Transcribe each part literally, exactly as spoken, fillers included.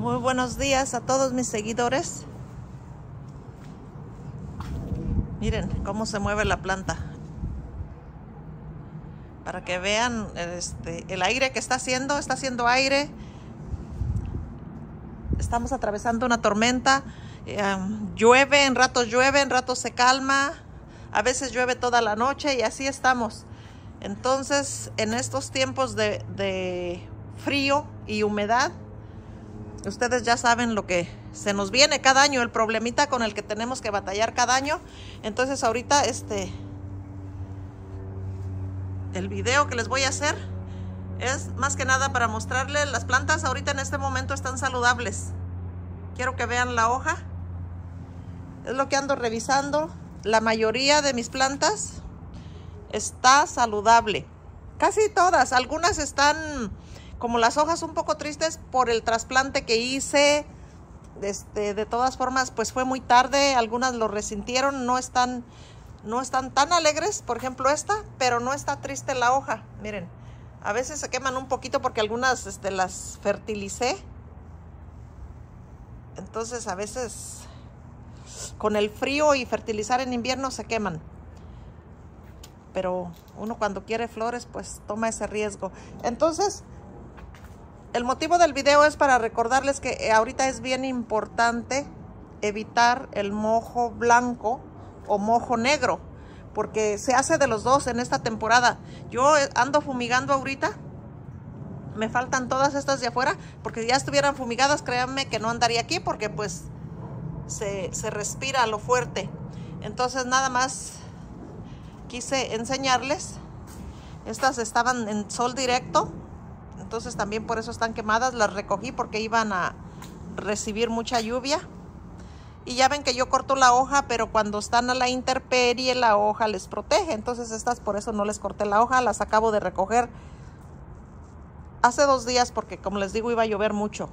Muy buenos días a todos mis seguidores. Miren cómo se mueve la planta. Para que vean este, el aire que está haciendo. Está haciendo aire. Estamos atravesando una tormenta. Um, llueve, en ratos llueve, en ratos se calma. A veces llueve toda la noche y así estamos. Entonces, en estos tiempos de, de frío y humedad, ustedes ya saben lo que se nos viene cada año, el problemita con el que tenemos que batallar cada año. Entonces ahorita este el video que les voy a hacer es más que nada para mostrarles las plantas. Ahorita en este momento están saludables. Quiero que vean la hoja. Es lo que ando revisando. La mayoría de mis plantas está saludable. Casi todas. Algunas están como las hojas un poco tristes por el trasplante que hice. Este, de todas formas, pues fue muy tarde. Algunas lo resintieron. No están, no están tan alegres. Por ejemplo esta, pero no está triste la hoja. Miren, a veces se queman un poquito porque algunas este, las fertilicé. Entonces a veces con el frío y fertilizar en invierno se queman. Pero uno cuando quiere flores pues toma ese riesgo. Entonces el motivo del video es para recordarles que ahorita es bien importante evitar el mojo blanco o mojo negro, porque se hace de los dos en esta temporada. Yo ando fumigando ahorita. Me faltan todas estas de afuera, porque si ya estuvieran fumigadas, créanme que no andaría aquí, porque pues se, se respira a lo fuerte. Entonces nada más quise enseñarles. Estas estaban en sol directo, entonces también por eso están quemadas. Las recogí porque iban a recibir mucha lluvia. Y ya ven que yo corto la hoja, pero cuando están a la intemperie la hoja les protege. Entonces estas por eso no les corté la hoja. Las acabo de recoger hace dos días porque, como les digo, iba a llover mucho.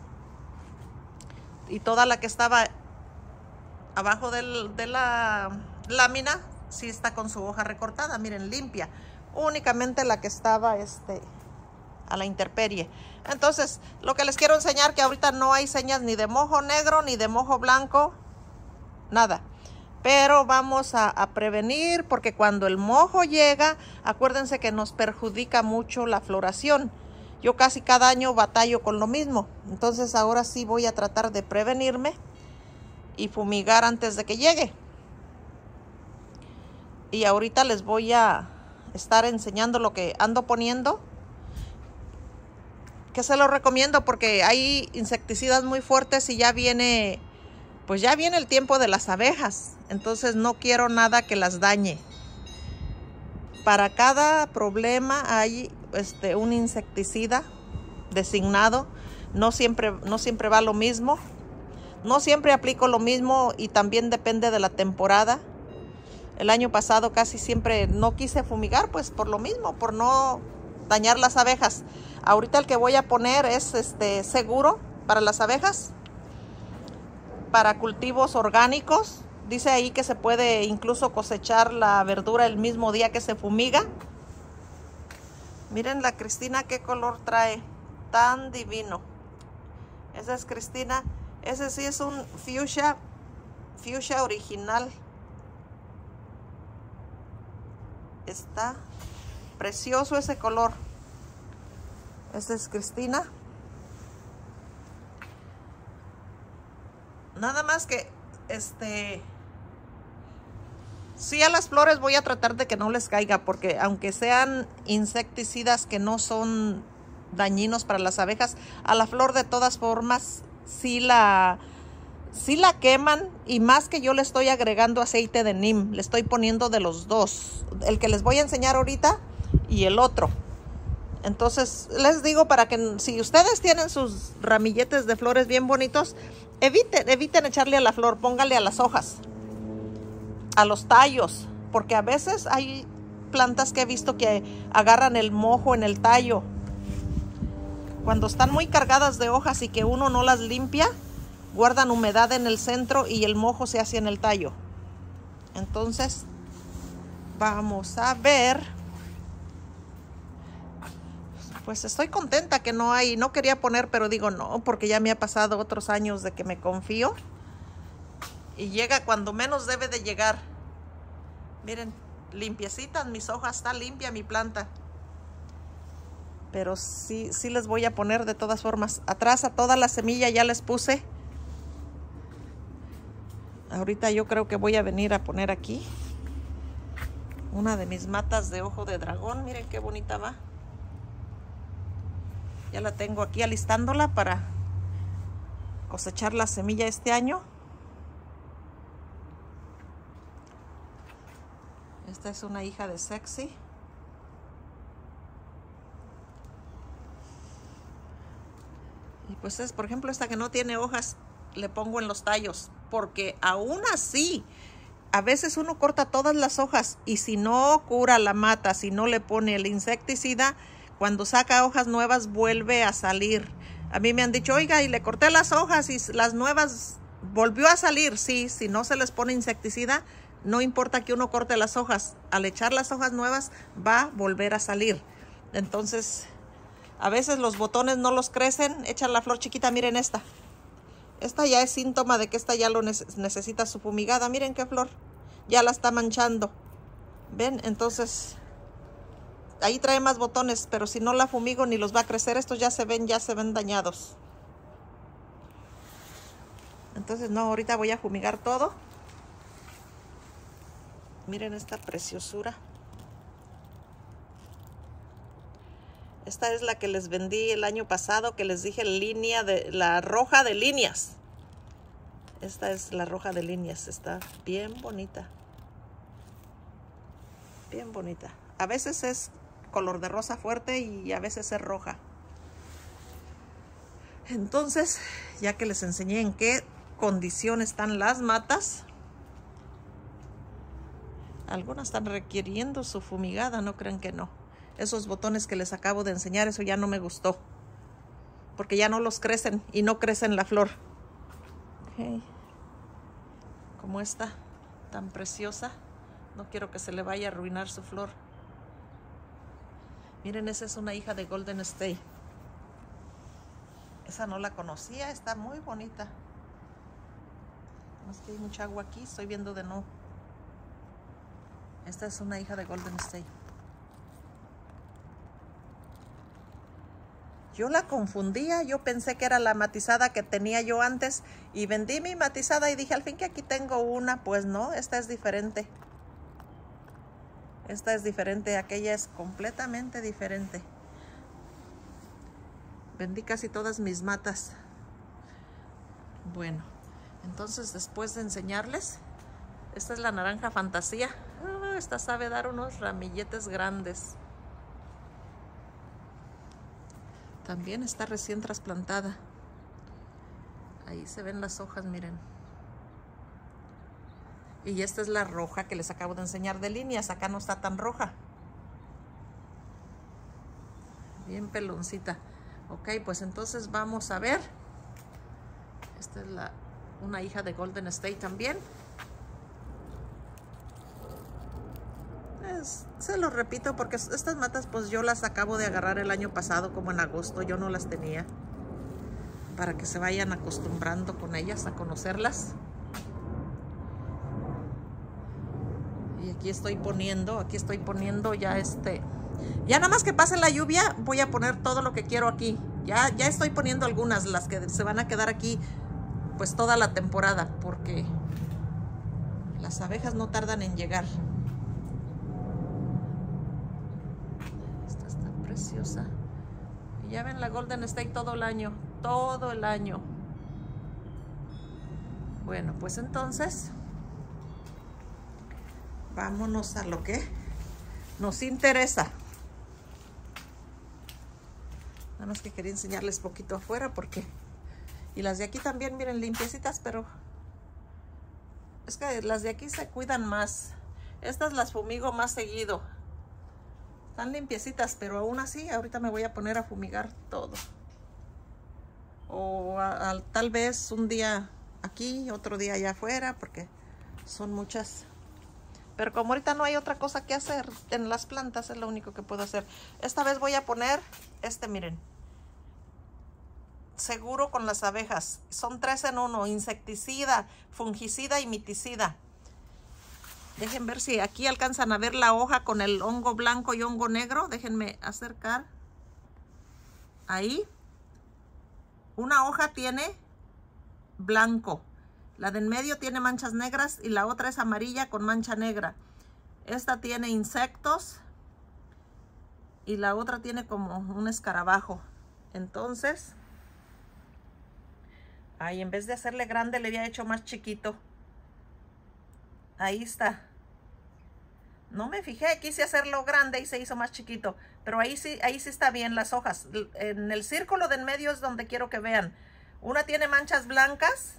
Y toda la que estaba abajo del, de la lámina sí está con su hoja recortada. Miren, limpia. Únicamente la que estaba este, a la intemperie. Entonces, lo que les quiero enseñar, que ahorita no hay señas ni de mojo negro ni de mojo blanco. Nada. Pero vamos a, a prevenir, porque cuando el mojo llega, acuérdense que nos perjudica mucho la floración. Yo casi cada año batallo con lo mismo. Entonces ahora sí voy a tratar de prevenirme y fumigar antes de que llegue. Y ahorita les voy a estar enseñando lo que ando poniendo, que se lo recomiendo porque hay insecticidas muy fuertes y ya viene, pues ya viene el tiempo de las abejas. Entonces no quiero nada que las dañe. Para cada problema hay este, un insecticida designado. No siempre, no siempre va lo mismo. No siempre aplico lo mismo y también depende de la temporada. El año pasado casi siempre no quise fumigar, pues por lo mismo, por no dañar las abejas. Ahorita el que voy a poner es este seguro para las abejas, para cultivos orgánicos. Dice ahí que se puede incluso cosechar la verdura el mismo día que se fumiga. Miren la Cristina qué color trae, tan divino. Esa es Cristina. Ese sí es un fuchsia, fuchsia original. Está precioso ese color. Esta es Cristina. Nada más que este sí, a las flores voy a tratar de que no les caiga, porque aunque sean insecticidas que no son dañinos para las abejas, a la flor de todas formas sí la sí la queman. Y más que yo le estoy agregando aceite de neem, le estoy poniendo de los dos, el que les voy a enseñar ahorita y el otro. Entonces les digo, para que si ustedes tienen sus ramilletes de flores bien bonitos, eviten, eviten echarle a la flor, póngale a las hojas, a los tallos, porque a veces hay plantas que he visto que agarran el mojo en el tallo. Cuando están muy cargadas de hojas y que uno no las limpia, guardan humedad en el centro y el mojo se hace en el tallo. Entonces vamos a ver. Pues estoy contenta que no hay, no quería poner, pero digo no, porque ya me ha pasado otros años de que me confío. Y llega cuando menos debe de llegar. Miren, limpiecitas mis hojas, está limpia mi planta. Pero sí, sí les voy a poner de todas formas. Atrás a toda la semilla ya les puse. Ahorita yo creo que voy a venir a poner aquí una de mis matas de ojo de dragón. Miren qué bonita va. Ya la tengo aquí alistándola para cosechar la semilla este año. Esta es una hija de Sexy. Y pues es, por ejemplo, esta que no tiene hojas, le pongo en los tallos. Porque aún así, a veces uno corta todas las hojas y si no cura la mata, si no le pone el insecticida, cuando saca hojas nuevas vuelve a salir. A mí me han dicho, oiga, y le corté las hojas y las nuevas volvió a salir. Sí, si no se les pone insecticida, no importa que uno corte las hojas, al echar las hojas nuevas va a volver a salir. Entonces, a veces los botones no los crecen, echan la flor chiquita, miren esta. Esta ya es síntoma de que esta ya lo necesita su fumigada. Miren qué flor, ya la está manchando. ¿Ven? Entonces, ahí trae más botones, pero si no la fumigo ni los va a crecer. Estos ya se ven, ya se ven dañados. Entonces, no, ahorita voy a fumigar todo. Miren esta preciosura. Esta es la que les vendí el año pasado, que les dije línea de la roja de líneas. Esta es la roja de líneas, está bien bonita. Bien bonita. A veces es color de rosa fuerte y a veces es roja. Entonces, ya que les enseñé en qué condición están las matas, algunas están requiriendo su fumigada, no crean que no. Esos botones que les acabo de enseñar, eso ya no me gustó. Porque ya no los crecen y no crecen la flor. Okay. Como esta, tan preciosa. No quiero que se le vaya a arruinar su flor. Miren, esa es una hija de Golden State. Esa no la conocía, está muy bonita. No es que hay mucha agua aquí, estoy viendo de no. Esta es una hija de Golden State. Yo la confundía, yo pensé que era la matizada que tenía yo antes y vendí mi matizada y dije al fin que aquí tengo una. Pues no, esta es diferente. Esta es diferente, aquella es completamente diferente. Vendí casi todas mis matas. Bueno, entonces después de enseñarles, esta es la naranja fantasía. Oh, esta sabe dar unos ramilletes grandes. También está recién trasplantada. Ahí se ven las hojas, miren. Y esta es la roja que les acabo de enseñar de líneas. Acá no está tan roja. Bien peloncita. Ok, pues entonces vamos a ver. Esta es la, una hija de Golden State también. Es, se lo repito porque estas matas pues yo las acabo de agarrar el año pasado, como en agosto. Yo no las tenía. Para que se vayan acostumbrando con ellas, a conocerlas. Y aquí estoy poniendo, aquí estoy poniendo ya este... Ya nada más que pase la lluvia, voy a poner todo lo que quiero aquí. Ya, ya estoy poniendo algunas, las que se van a quedar aquí pues toda la temporada, porque las abejas no tardan en llegar. Esta está preciosa. Y ya ven la Golden State todo el año, todo el año. Bueno, pues entonces, vámonos a lo que nos interesa. Nada más que quería enseñarles poquito afuera porque... Y las de aquí también, miren, limpiecitas, pero... Es que las de aquí se cuidan más. Estas las fumigo más seguido. Están limpiecitas, pero aún así, ahorita me voy a poner a fumigar todo. O a, a, tal vez un día aquí, otro día allá afuera, porque son muchas. Pero como ahorita no hay otra cosa que hacer en las plantas, es lo único que puedo hacer. Esta vez voy a poner este, miren. Seguro con las abejas. Son tres en uno. Insecticida, fungicida y miticida. Dejen ver si aquí alcanzan a ver la hoja con el hongo blanco y hongo negro. Déjenme acercar. Ahí. Una hoja tiene blanco. La de en medio tiene manchas negras y la otra es amarilla con mancha negra. Esta tiene insectos y la otra tiene como un escarabajo. Entonces, ahí en vez de hacerle grande le había hecho más chiquito. Ahí está. No me fijé, quise hacerlo grande y se hizo más chiquito. Pero ahí sí, ahí sí está bien las hojas. En el círculo de en medio es donde quiero que vean. Una tiene manchas blancas.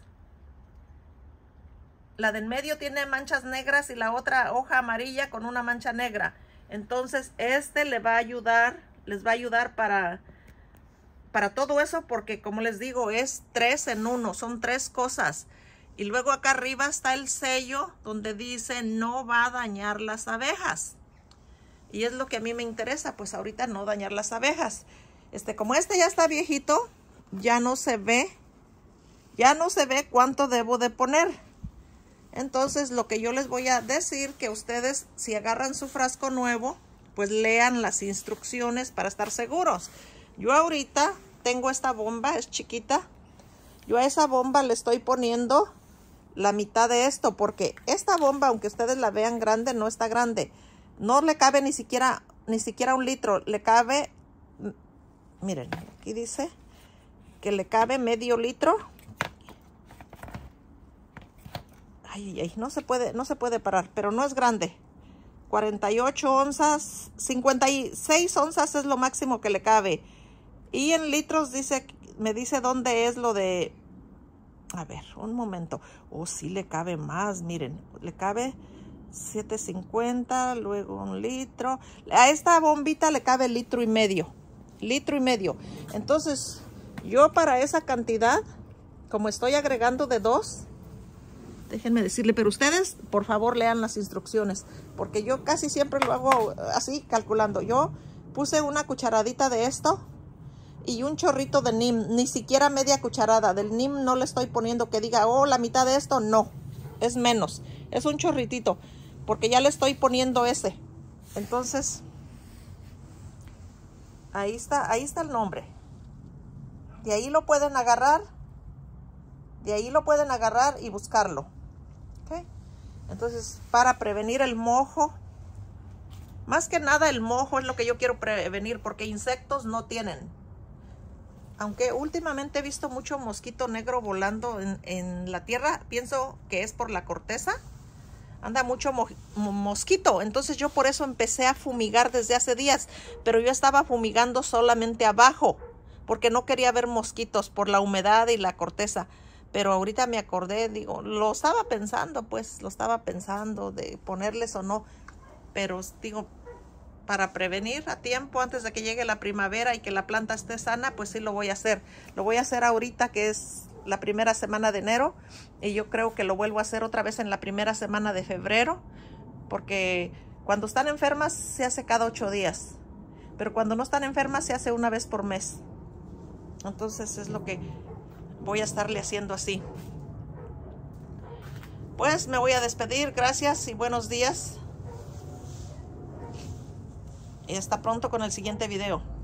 La de en medio tiene manchas negras y la otra hoja amarilla con una mancha negra. Entonces este le va a ayudar, les va a ayudar para, para todo eso, porque como les digo, es tres en uno, son tres cosas. Y luego acá arriba está el sello donde dice no va a dañar las abejas. Y es lo que a mí me interesa, pues ahorita no dañar las abejas. Este, como este ya está viejito, ya no se ve, ya no se ve cuánto debo de poner. Entonces lo que yo les voy a decir, que ustedes si agarran su frasco nuevo, pues lean las instrucciones para estar seguros. Yo ahorita tengo esta bomba, es chiquita. Yo a esa bomba le estoy poniendo la mitad de esto, porque esta bomba, aunque ustedes la vean grande, no está grande. No le cabe ni siquiera, ni siquiera un litro. Le cabe, miren, aquí dice que le cabe medio litro. Ay, ay, no se puede, no se puede parar, pero no es grande. cuarenta y ocho onzas, cincuenta y seis onzas es lo máximo que le cabe. Y en litros dice, me dice dónde es lo de, a ver, un momento. Oh, sí le cabe más, miren, le cabe siete cincuenta, luego un litro. A esta bombita le cabe litro y medio, litro y medio. Entonces, yo para esa cantidad, como estoy agregando de dos, déjenme decirle, pero ustedes, por favor, lean las instrucciones, porque yo casi siempre lo hago así, calculando. Yo puse una cucharadita de esto y un chorrito de neem, ni siquiera media cucharada. Del neem no le estoy poniendo que diga, oh, la mitad de esto, no, es menos, es un chorritito, porque ya le estoy poniendo ese. Entonces, ahí está, ahí está el nombre. De ahí lo pueden agarrar, de ahí lo pueden agarrar y buscarlo. ¿Okay? Entonces, para prevenir el mojo, más que nada el mojo es lo que yo quiero prevenir, porque insectos no tienen. Aunque últimamente he visto mucho mosquito negro volando en, en la tierra, pienso que es por la corteza. Anda mucho mo mosquito, entonces yo por eso empecé a fumigar desde hace días, pero yo estaba fumigando solamente abajo, porque no quería ver mosquitos por la humedad y la corteza. Pero ahorita me acordé, digo, lo estaba pensando, pues, lo estaba pensando de ponerles o no. Pero, digo, para prevenir a tiempo, antes de que llegue la primavera y que la planta esté sana, pues sí lo voy a hacer. Lo voy a hacer ahorita, que es la primera semana de enero. Y yo creo que lo vuelvo a hacer otra vez en la primera semana de febrero. Porque cuando están enfermas se hace cada ocho días. Pero cuando no están enfermas se hace una vez por mes. Entonces es lo que voy a estarle haciendo así. Pues me voy a despedir. Gracias y buenos días. Y hasta pronto con el siguiente video.